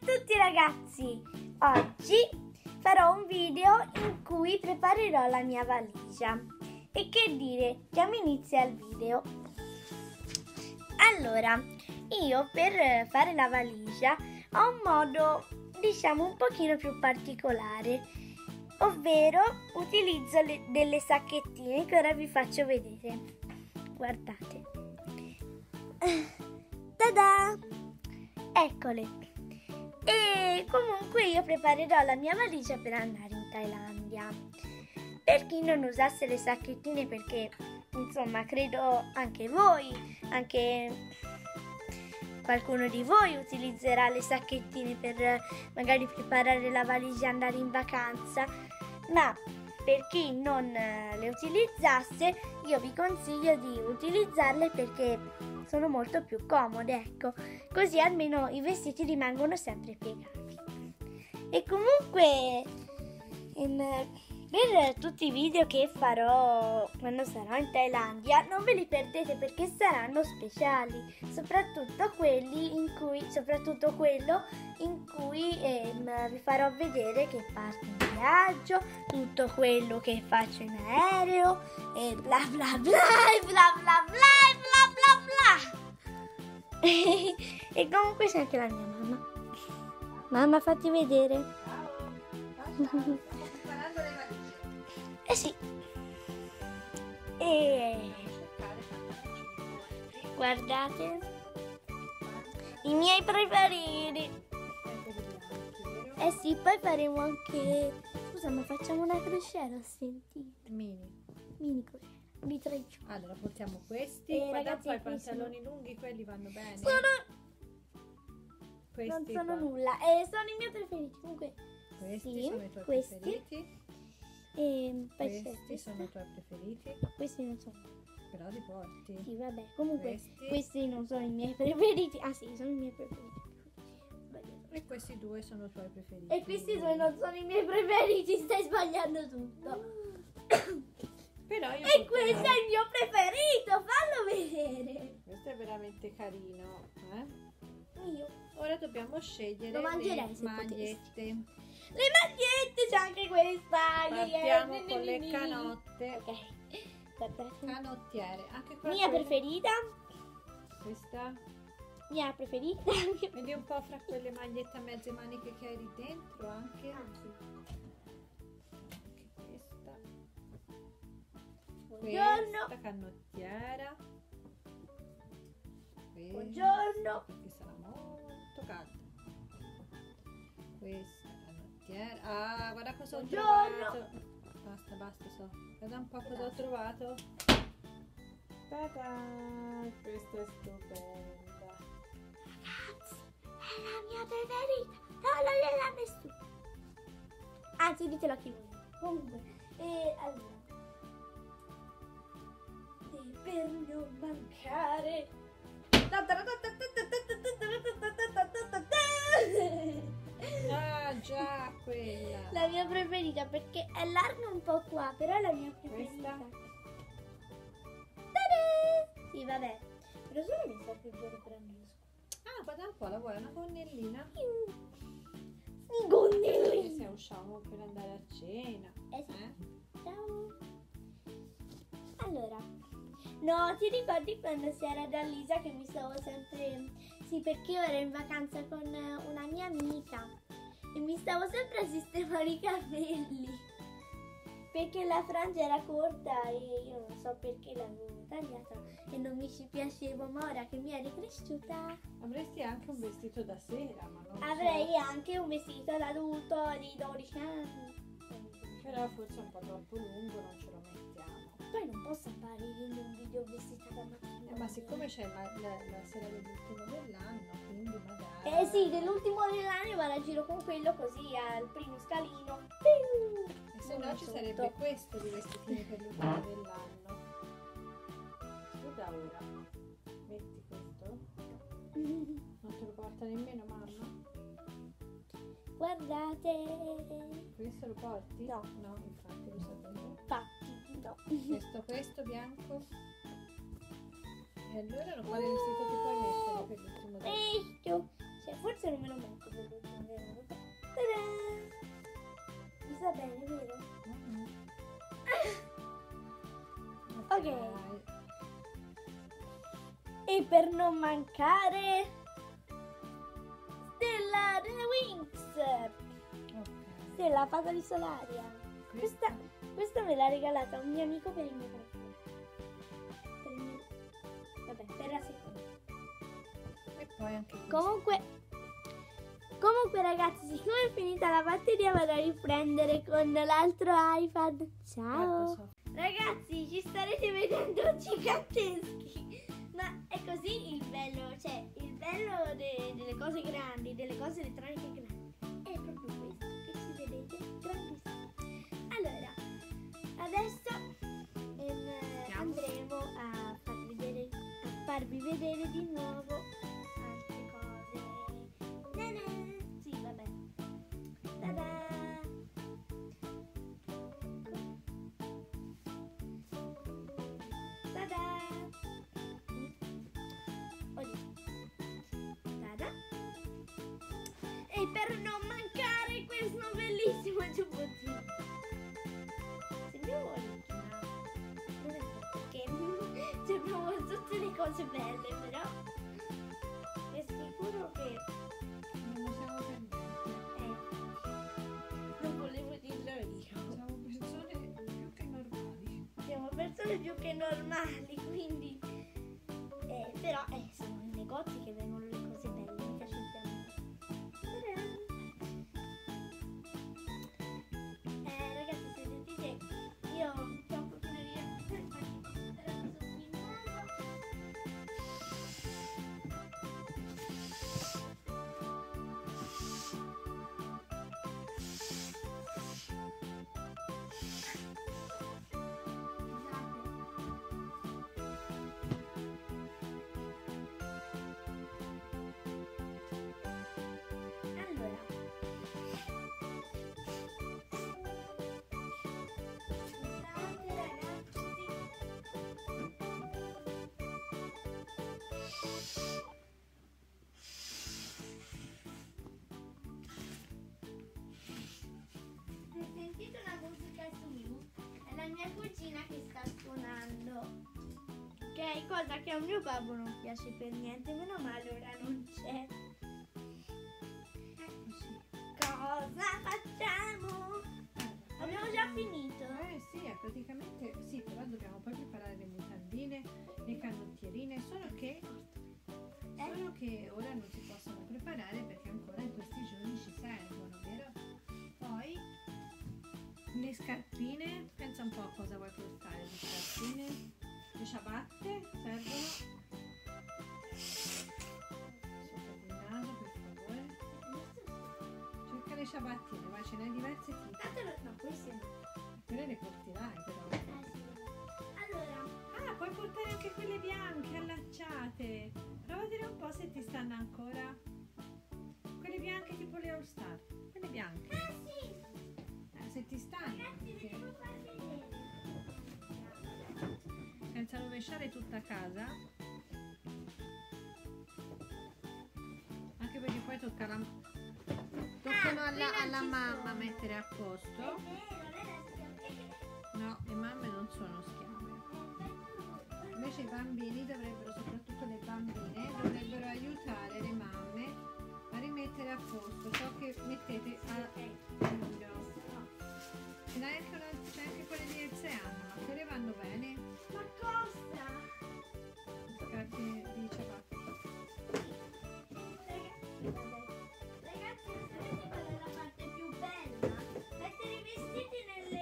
tutti ragazzi, oggi farò un video in cui preparerò la mia valigia. E che dire, diamo inizio al video. Allora, io per fare la valigia ho un modo, diciamo, un pochino più particolare, ovvero utilizzo delle sacchettine che ora vi faccio vedere. Guardate. Tada! Eccole. E comunque io preparerò la mia valigia per andare in Thailandia. Per chi non usasse le sacchettine, perché insomma credo anche voi, anche qualcuno di voi utilizzerà le sacchettine per magari preparare la valigia e andare in vacanza, ma per chi non le utilizzasse io vi consiglio di utilizzarle perché sono molto più comode, ecco, così almeno i vestiti rimangono sempre piegati. E comunque per tutti i video che farò quando sarò in Thailandia non ve li perdete perché saranno speciali, soprattutto quello in cui vi farò vedere che parto in viaggio, tutto quello che faccio in aereo e bla bla bla e bla bla bla e bla bla bla. E comunque c'è anche la mia mamma. Mamma, fatti vedere. Stiamo preparando le valigie. Eh sì. E guardate i miei preferiti. Eh sì, poi faremo anche... Scusa, ma facciamo una crociera, ho sentito. Mini crociera, di 3 giorni. Allora portiamo questi. Guarda Ragazzi, poi i qui pantaloni lunghi, quelli vanno bene. Questi non sono qua. nulla, sono i miei preferiti. Comunque, Questi sì, sono i tuoi questi. preferiti. E poi c'è Questi questo. sono i tuoi preferiti. Questi non sono. Però li porti. Sì, vabbè, comunque Questi. questi non sono i miei preferiti. Ah sì, sono i miei preferiti. Sbagliato. E questi due sono i tuoi preferiti. E questi due non sono i miei preferiti, stai sbagliando tutto. Però io E questo porterò- è il mio preferito, fallo vedere. Questo è veramente carino. Io. Ora dobbiamo scegliere Lo mangerei le se magliette. Le magliette, c'è anche questa. Partiamo con le canotte. Ok. Guardate. Canottiere. Anche qua Mia quelle- preferita. Questa. Mia preferita. Vedi un po' fra quelle magliette a mezze maniche che hai lì dentro anche. Anche questa. Buongiorno. Questa canottiera. Questa, Buongiorno. perché sarà molto caldo. Questa canottiera. Ah, guarda cosa ho Buongiorno. trovato. Basta, so. Guarda un po' cosa ho trovato. Ta-da! Questa è stupenda. Ragazzi, è la mia preferita. Non la dirà nessuno. Anzi, ditelo a chi vuole. Comunque, allora. E per non mancare. Ah, già, quella. La mia preferita perché è larga un po' qua, però è la mia preferita. Questa? Tada! Sì, vabbè. Però solo mi sa più giorno per andare a Ah, guarda un po', la vuoi una gonnellina? scuola. I Che gonnellini. se usciamo per andare a cena. Sì. Ciao. Allora, no, ti ricordi quando si era da Lisa che mi stavo sempre... Sì, perché io ero in vacanza con una mia amica e mi stavo sempre a sistemare i capelli perché la frangia era corta e io non so perché l'avevo tagliata e non mi ci piaceva, ma ora che mi è ricresciuta Avresti anche un vestito da sera, ma non avrei so. anche un vestito da adulto di 12 anni. Però forse è un po' troppo lungo, non ce lo mettiamo. Poi non posso fare in un video vestita da mattina. Ma siccome c'è la sera dell'ultimo dell'anno, quindi magari... Eh sì, dell'ultimo dell'anno vado a giro con quello così al primo scalino. E se no ci Sotto. sarebbe questo di vestitini per l'ultimo dell'anno. Scusa ora. Metti questo. Non te lo porta nemmeno mamma? Guardate. Questo lo porti? No. No, infatti lo sapevo. Infatti, no. Questo bianco. E allora quale vestito ti puoi mettere per l'ultimo dell'anno? Questo. Cioè, forse non me lo metto per l'ultimo regalo. Ta-da! Mi sta bene, vero? Ok. E per non mancare, Stella delle Wings. Stella, fata di Solaria. Questa me l'ha regalata un mio amico per il mio compleanno. Vabbè, per la seconda. E poi anche Comunque ragazzi, siccome è finita la batteria vado a riprendere con l'altro iPad. Ciao! Ragazzi, ci starete vedendo giganteschi. Ma è così il bello, cioè il bello delle cose grandi, delle cose elettroniche grandi. È proprio questo che ci vedete grandissimo. Allora, adesso andremo a farvi vedere di nuovo altre cose. Sì, vabbè. Ta-da! Ta-da! Tada. E per non mancare questo bellissimo giubbottino. Sembriamo originale. Non è vero, perché sembriamo tutte le cose belle, però è sicuro che non lo siamo per niente. non volevo dirlo io. Siamo persone più che normali. Siamo persone più che normali, quindi però sono i negozi che vengono le cose belle, mica ci siamo. Ragazzi, se sentite io c'ho un pochino di sentite una musica su? È la mia cugina che sta suonando. Ok, cosa che a mio babbo non piace per niente, meno male ora non c'è. Cosa facciamo? Abbiamo già finito. Sì, praticamente sì, però dobbiamo poi preparare le mutandine, le canottierine, solo che ora non si possono preparare perché ancora in questi giorni ci servono, vero? Poi le scarpine, pensa un po' a cosa vuoi portare, le scarpine, le ciabatte servono. Sopra il naso, per favore. Cerca le ciabattine, vai, ce n'hai diverse tipi. No, queste no. Quelle le porterai però. Sì. Allora, Puoi portare anche quelle bianche allacciate. Prova a vedere un po' se ti stanno ancora. Quelle bianche tipo le All Star. Quelle bianche. sì. Se ti stanno. Ragazzi, vi devo far vedere. Senza rovesciare tutta casa. Anche perché poi toccano alla mamma mettere a posto. No, le mamme non sono schiave. Invece i bambini dovrebbero, soprattutto le bambine, dovrebbero aiutare le mamme a rimettere a posto ciò che mettete a giro. C'è anche quelle di Elseana, ma quelle vanno bene? Ma cosa? Scarpe di ciabatte. Ragazzi, sapete qual è la parte più bella? Mettere i vestiti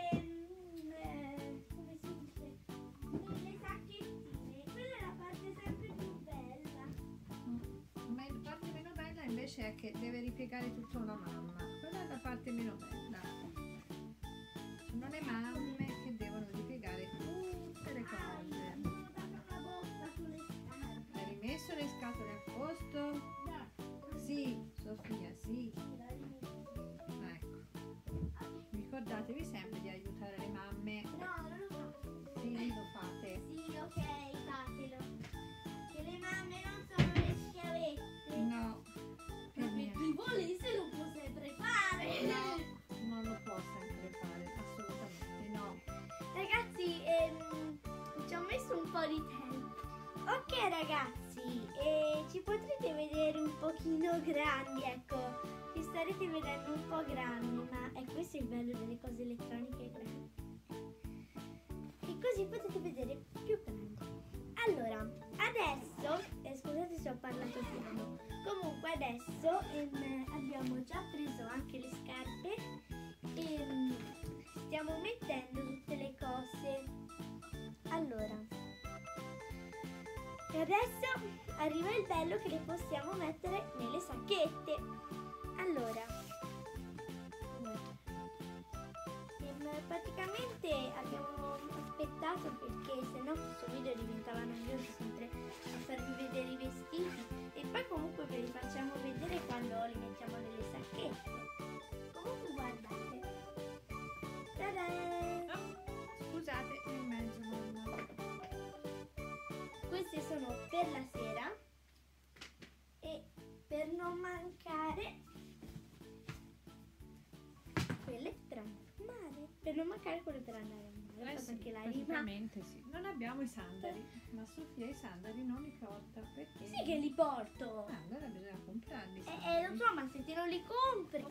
come si dice? Nelle sacchettine. Quella è la parte sempre più bella. Ma la parte meno bella invece è che deve ripiegare tutto la mamma. Quella è la parte meno bella. Sono le mamme che devono ripiegare tutte le cose. Hai rimesso le scatole a posto? Sì, Sofia, sì. Ecco. Ricordatevi sempre di aiutare le mamme. No, non lo faccio. Sì, lo fate. Sì, ok, fatelo. Che le mamme non sono le schiavette. No. ragazzi, ci potrete vedere un pochino grandi, ecco, ci starete vedendo un po' grandi, ma è questo il bello delle cose elettroniche grandi. E così potete vedere più grandi. Allora, adesso, scusate se ho parlato piano, comunque adesso abbiamo già preso anche le scarpe e stiamo mettendo tutte le cose. Allora, e adesso arriva il bello che le possiamo mettere nelle sacchette. Allora, praticamente abbiamo aspettato perché sennò questo video diventava noioso sempre a farvi vedere i vestiti e poi comunque ve li facciamo vedere quando li mettiamo nelle sacchette. Comunque guardate. Ta-da! Scusate, in mezzo mamma. Queste sono per la sera e per non mancare quelle per andare al mare. Per non mancare quelle per andare al mare. Sì, Anche la rima. praticamente sì. Non abbiamo i sandali, ma Sofia i sandali non li porta perché... Sì che li porto. Allora bisogna comprarli. i Lo sandali. so, ma se te non li compri.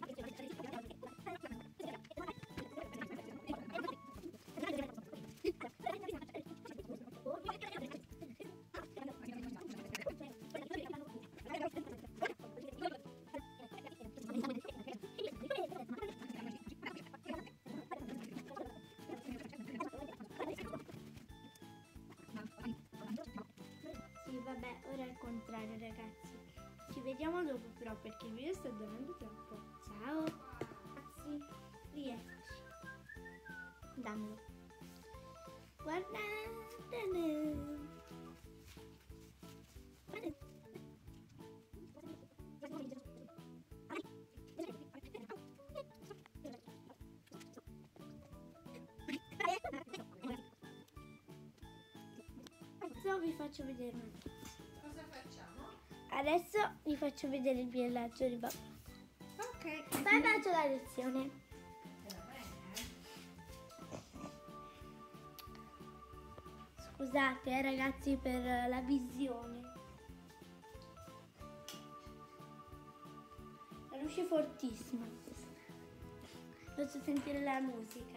Sì, vabbè, ora è il contrario, ragazzi. Ci vediamo dopo però perché il video sta durando troppo. Ciao. Ragazzi, rieccoci. Dammelo. Guardatene. Adesso vi faccio vedere un attimo. Cosa facciamo? Adesso vi faccio vedere il villaggio di babbo. Ok. Poi faccio la lezione. Va bene. Scusate ragazzi per la visione. La luce è fortissima. Posso sentire la musica.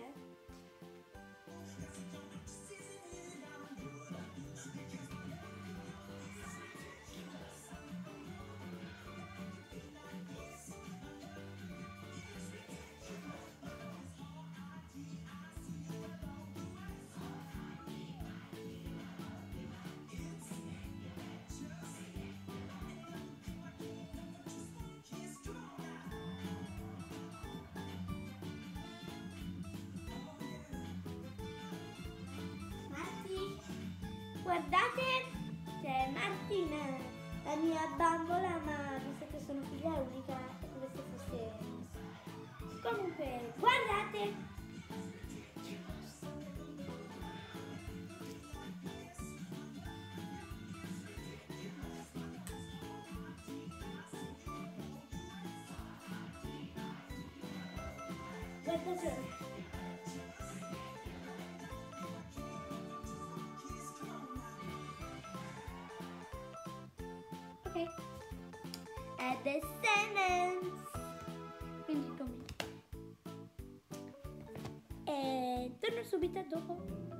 Marti, guardate, c'è Martina, la mia bambola, ma visto che sono figlia unica, è come se fosse... Comunque, guardate! Guardate! Ok. At the sentence. Quindi come? E torno subito dopo.